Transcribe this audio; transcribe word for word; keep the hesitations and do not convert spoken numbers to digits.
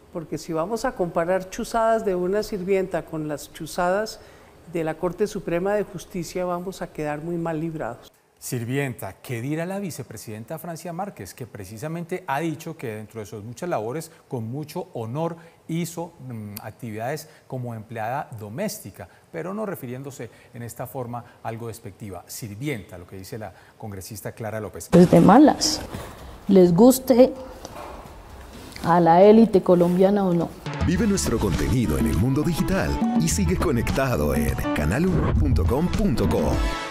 porque si vamos a comparar chuzadas de una sirvienta con las chuzadas de la Corte Suprema de Justicia, vamos a quedar muy mal librados. Sirvienta, ¿qué dirá la vicepresidenta Francia Márquez, que precisamente ha dicho que dentro de sus muchas labores, con mucho honor, hizo mmm, actividades como empleada doméstica, pero no refiriéndose en esta forma algo despectiva? Sirvienta, lo que dice la congresista Clara López. Pues de malas, les guste a la élite colombiana o no. Vive nuestro contenido en el mundo digital y sigue conectado en canal uno punto com punto co.